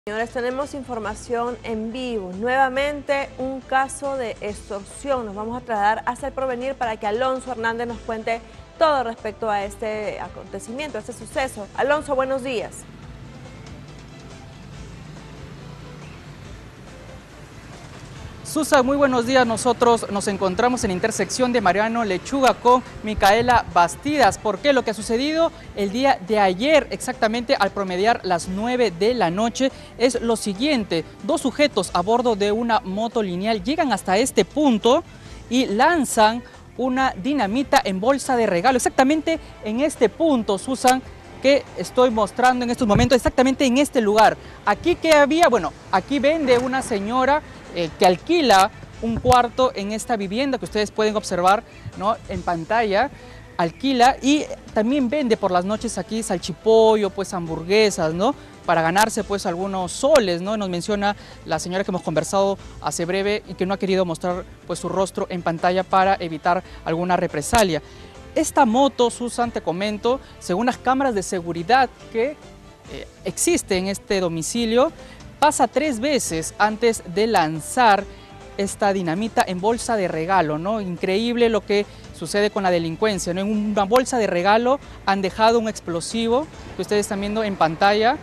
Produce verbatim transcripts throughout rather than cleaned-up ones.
Señores, tenemos información en vivo. Nuevamente un caso de extorsión. Nos vamos a trasladar hasta el Porvenir para que Alonso Hernández nos cuente todo respecto a este acontecimiento, a este suceso. Alonso, buenos días. Susan, muy buenos días. Nosotros nos encontramos en la intersección de Mariano Lechuga con Micaela Bastidas. ¿Por qué? Lo que ha sucedido el día de ayer, exactamente al promediar las nueve de la noche, es lo siguiente. Dos sujetos a bordo de una moto lineal llegan hasta este punto y lanzan una dinamita en bolsa de regalo. Exactamente en este punto, Susan, que estoy mostrando en estos momentos, exactamente en este lugar. Aquí que había, bueno, aquí vende una señora eh, que alquila un cuarto en esta vivienda que ustedes pueden observar, ¿no?, en pantalla. Alquila y también vende por las noches aquí salchipollo, pues hamburguesas, ¿no?, para ganarse pues algunos soles, ¿no? Nos menciona la señora que hemos conversado hace breve y que no ha querido mostrar pues su rostro en pantalla para evitar alguna represalia. Esta moto, Susan, te comento, según las cámaras de seguridad que eh, existen en este domicilio, pasa tres veces antes de lanzar esta dinamita en bolsa de regalo, ¿no? Increíble lo que sucede con la delincuencia, ¿no? En una bolsa de regalo han dejado un explosivo que ustedes están viendo en pantalla,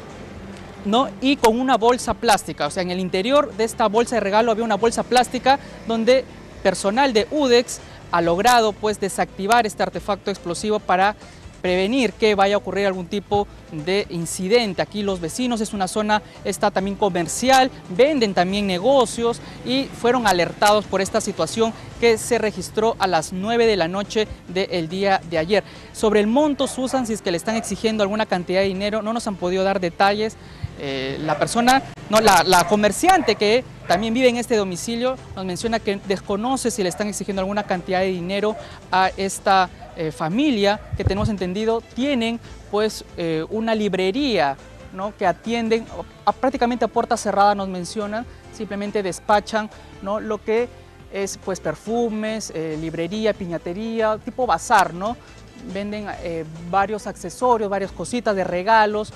¿no?, y con una bolsa plástica. O sea, en el interior de esta bolsa de regalo había una bolsa plástica donde personal de UDEX ha logrado pues desactivar este artefacto explosivo para prevenir que vaya a ocurrir algún tipo de incidente. Aquí los vecinos, es una zona está también comercial, venden también negocios y fueron alertados por esta situación que se registró a las nueve de la noche del día de ayer. Sobre el monto, Susan, si es que le están exigiendo alguna cantidad de dinero, no nos han podido dar detalles. Eh, la persona, no, la, la comerciante que también vive en este domicilio nos menciona que desconoce si le están exigiendo alguna cantidad de dinero a esta eh, familia, que tenemos entendido tienen pues eh, una librería, ¿no?, que atienden a, prácticamente a puerta cerrada, nos mencionan, simplemente despachan, ¿no?, lo que es pues perfumes, eh, librería, piñatería, tipo bazar, ¿no? Venden eh, varios accesorios, varias cositas de regalos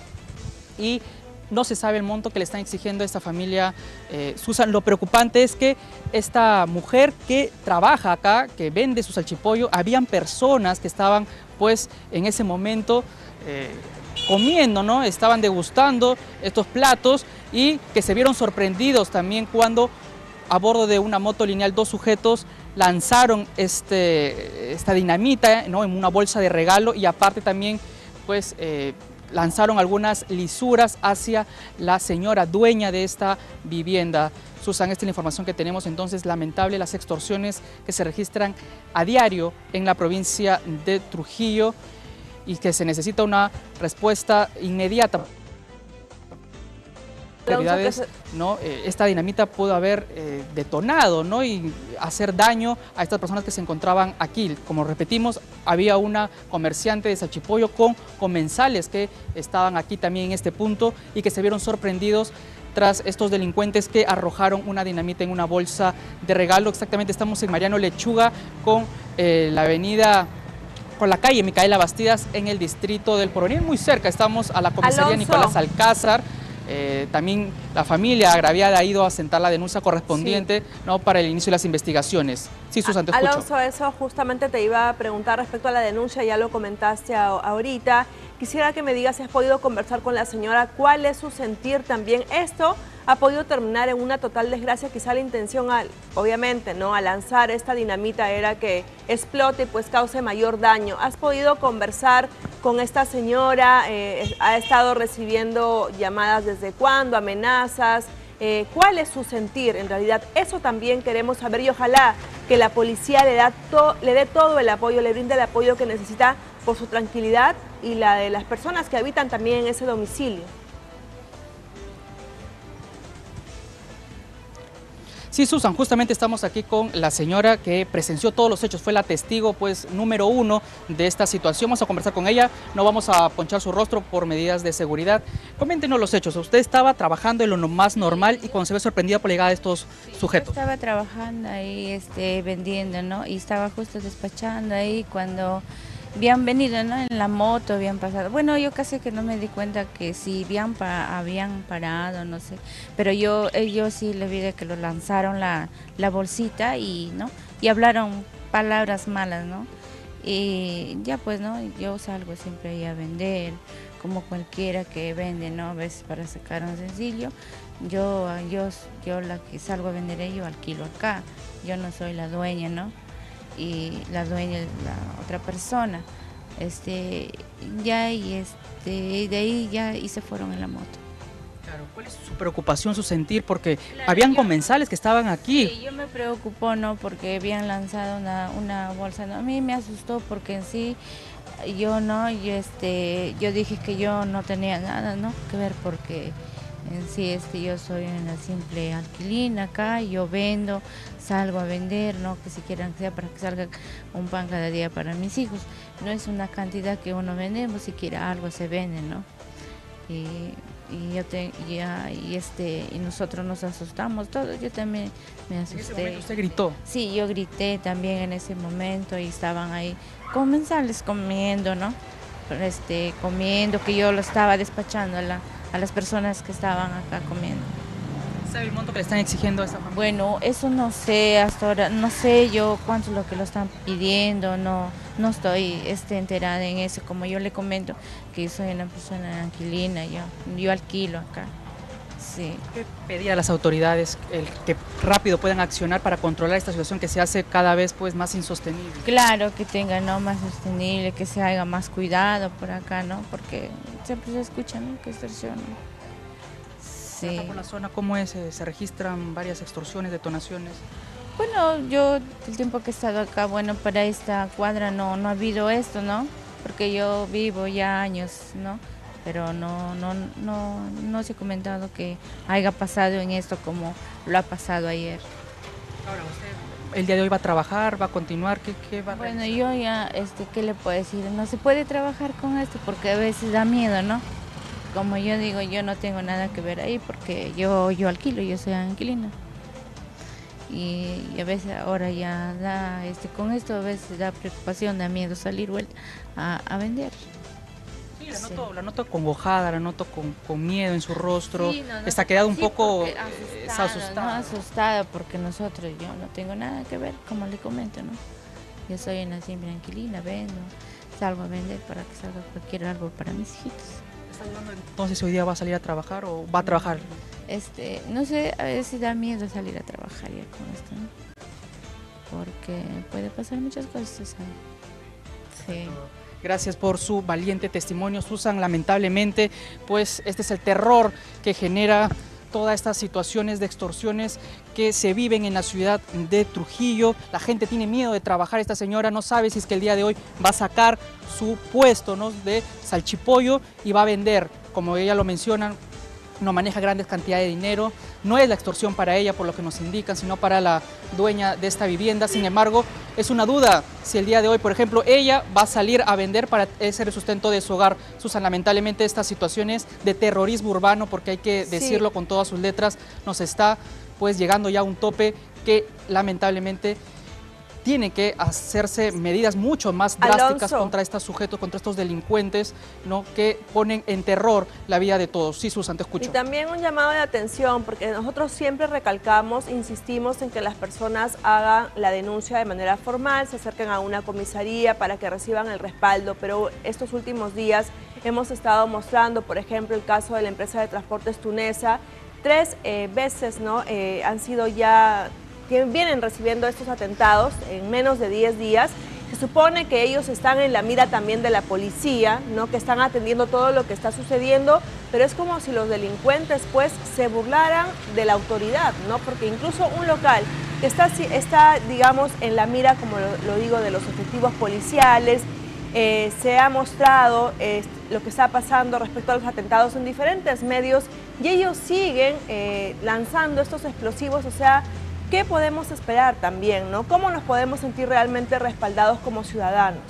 y no se sabe el monto que le están exigiendo a esta familia, eh, Susan. Lo preocupante es que esta mujer que trabaja acá, que vende su salchipollo, habían personas que estaban pues en ese momento eh, comiendo, ¿no? Estaban degustando estos platos y que se vieron sorprendidos también cuando a bordo de una moto lineal dos sujetos lanzaron este, esta dinamita, ¿no?, en una bolsa de regalo y aparte también pues eh, lanzaron algunas lisuras hacia la señora dueña de esta vivienda. Susan, esta es la información que tenemos. Entonces, lamentable las extorsiones que se registran a diario en la provincia de Trujillo y que se necesita una respuesta inmediata. ¿No? Eh, esta dinamita pudo haber eh, detonado, ¿no?, y hacer daño a estas personas que se encontraban aquí. Como repetimos, había una comerciante de salchipollo con comensales que estaban aquí también en este punto y que se vieron sorprendidos tras estos delincuentes que arrojaron una dinamita en una bolsa de regalo. Exactamente, estamos en Mariano Lechuga con eh, la avenida, con la calle Micaela Bastidas en el distrito del Porvenir, muy cerca. Estamos a la comisaría Alonso. Nicolás Alcázar. Eh, también la familia agraviada ha ido a asentar la denuncia correspondiente, sí, ¿no?, para el inicio de las investigaciones. Sí, Susan, te escucho. Alonso, eso justamente te iba a preguntar respecto a la denuncia, ya lo comentaste a, ahorita. Quisiera que me digas si has podido conversar con la señora, cuál es su sentir también. Esto ha podido terminar en una total desgracia, quizá la intención, al, obviamente, ¿no?, a lanzar esta dinamita era que explote y pues cause mayor daño. ¿Has podido conversar con esta señora? Eh, ¿Ha estado recibiendo llamadas desde cuándo, amenazas? Eh, ¿Cuál es su sentir en realidad? Eso también queremos saber y ojalá que la policía le, da to, le dé todo el apoyo, le brinde el apoyo que necesita por su tranquilidad y la de las personas que habitan también en ese domicilio. Sí, Susan, justamente estamos aquí con la señora que presenció todos los hechos, fue la testigo pues número uno de esta situación. Vamos a conversar con ella, no vamos a ponchar su rostro por medidas de seguridad. Coméntenos los hechos. Usted estaba trabajando en lo más normal y cuando se ve sorprendida por la llegada de estos sujetos. Yo estaba trabajando ahí, este, vendiendo, ¿no? Y estaba justo despachando ahí cuando habían venido, ¿no? En la moto habían pasado. Bueno, yo casi que no me di cuenta que si habían, pa habían parado, no sé. Pero yo, ellos sí le vi de que lo lanzaron la, la bolsita y, ¿no? Y hablaron palabras malas, ¿no? Y ya pues, ¿no? Yo salgo siempre ahí a vender, como cualquiera que vende, ¿no? A veces para sacar un sencillo. Yo, yo, yo la que salgo a vender, yo alquilo acá. Yo no soy la dueña, ¿no? Y la dueña es la otra persona, este, ya y este, de ahí ya y se fueron en la moto. Claro, ¿cuál es su preocupación, su sentir? Porque Claro, habían yo, comensales que estaban aquí. Sí, yo me preocupó, ¿no? Porque habían lanzado una, una bolsa, ¿no? A mí me asustó porque en sí, yo no, yo este, yo dije que yo no tenía nada, ¿no? Que ver porque en sí, este, yo soy una simple alquilina acá, yo vendo, salgo a vender, ¿no? Que si quieran que sea para que salga un pan cada día para mis hijos. No es una cantidad que uno vendemos, si quiere algo se vende, ¿no? Y, y yo te, ya, y este, y nosotros nos asustamos todos, yo también me asusté. ¿En ese momento usted gritó? Sí, yo grité también en ese momento y estaban ahí comensales comiendo, ¿no? Este, comiendo, que yo lo estaba despachando a la a las personas que estaban acá comiendo. ¿Sabe el monto que le están exigiendo a esta familia? Bueno, eso no sé hasta ahora, no sé yo cuánto es lo que lo están pidiendo, no, no estoy este, enterada en eso, como yo le comento que yo soy una persona alquilina, yo, yo alquilo acá. Sí. ¿Qué pedir a las autoridades el que rápido puedan accionar para controlar esta situación que se hace cada vez pues más insostenible? Claro, que tenga, ¿no? Más sostenible, que se haga más cuidado por acá, ¿no? Porque siempre se escucha, ¿no? Que extorsionan. Sí. Acá por la zona, ¿cómo es? ¿Se registran varias extorsiones, detonaciones? Bueno, yo el tiempo que he estado acá, bueno, para esta cuadra no, no ha habido esto, ¿no? Porque yo vivo ya años, ¿no? Pero no, no, no, no se ha comentado que haya pasado en esto como lo ha pasado ayer. Ahora, ¿usted el día de hoy va a trabajar, va a continuar? ¿Qué, qué va a Bueno, realizar? yo ya, este, ¿qué le puedo decir? No se puede trabajar con esto porque a veces da miedo, ¿no? Como yo digo, yo no tengo nada que ver ahí porque yo, yo alquilo, yo soy inquilina. Y, y a veces ahora ya da, este, con esto a veces da preocupación, da miedo salir vuelta a, a vender. Sí, la Sí. noto, la noto congojada, la noto con, con miedo en su rostro, Sí, no, no, está quedado un sí, poco porque eh, asustada, asustada. ¿no? Asustada porque nosotros, yo no tengo nada que ver, como le comento, ¿no? Yo soy una simple inquilina, vendo, salgo a vender para que salga cualquier árbol para mis hijitos. ¿Está dudando entonces hoy día va a salir a trabajar o va a trabajar? Este, no sé, a veces da miedo salir a trabajar ya con esto, ¿no? Porque puede pasar muchas cosas, ¿sabes? Sí. Gracias por su valiente testimonio, Susan. Lamentablemente, pues este es el terror que genera todas estas situaciones de extorsiones que se viven en la ciudad de Trujillo. La gente tiene miedo de trabajar. Esta señora no sabe si es que el día de hoy va a sacar su puesto, ¿no?, de salchipollo y va a vender, como ella lo menciona. No maneja grandes cantidades de dinero, no es la extorsión para ella por lo que nos indican, sino para la dueña de esta vivienda. Sin embargo, es una duda si el día de hoy, por ejemplo, ella va a salir a vender para ser el sustento de su hogar. Susan, lamentablemente estas situaciones de terrorismo urbano, porque hay que decirlo Sí. con todas sus letras, nos está pues llegando ya a un tope que lamentablemente tiene que hacerse medidas mucho más drásticas Alonso. contra estos sujetos, contra estos delincuentes, ¿no?, que ponen en terror la vida de todos. Sí, Susan, te escucho. Y también un llamado de atención, porque nosotros siempre recalcamos, insistimos en que las personas hagan la denuncia de manera formal, se acerquen a una comisaría para que reciban el respaldo, pero estos últimos días hemos estado mostrando, por ejemplo, el caso de la empresa de transportes Tunesa, tres eh, veces, ¿no?, eh, han sido ya, que vienen recibiendo estos atentados en menos de diez días. Se supone que ellos están en la mira también de la policía, ¿no?, que están atendiendo todo lo que está sucediendo, pero es como si los delincuentes pues se burlaran de la autoridad, ¿no?, porque incluso un local que está, está digamos, en la mira, como lo, lo digo, de los efectivos policiales, eh, se ha mostrado eh, lo que está pasando respecto a los atentados en diferentes medios y ellos siguen eh, lanzando estos explosivos, o sea, ¿qué podemos esperar también, ¿no? ¿Cómo nos podemos sentir realmente respaldados como ciudadanos?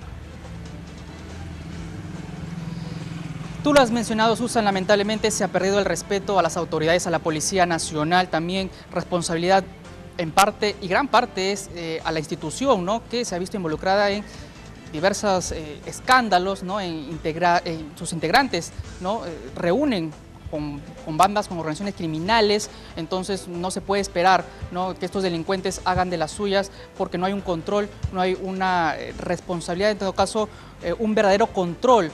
Tú lo has mencionado, Susan, lamentablemente se ha perdido el respeto a las autoridades, a la Policía Nacional, también responsabilidad en parte y gran parte es eh, a la institución, ¿no?, que se ha visto involucrada en diversos eh, escándalos, ¿no? en integra, en sus integrantes, ¿no? eh, reúnen Con, con bandas, con organizaciones criminales, entonces no se puede esperar, ¿no? que estos delincuentes hagan de las suyas porque no hay un control, no hay una responsabilidad, en todo caso eh, un verdadero control.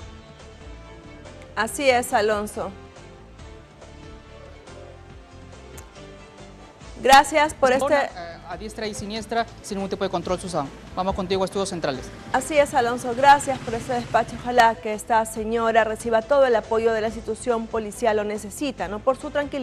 Así es, Alonso. Gracias por este... A diestra y siniestra, sin ningún tipo de control, Susana. Vamos contigo a Estudios Centrales. Así es, Alonso. Gracias por este despacho. Ojalá que esta señora reciba todo el apoyo de la institución policial, lo necesita, ¿no? Por su tranquilidad.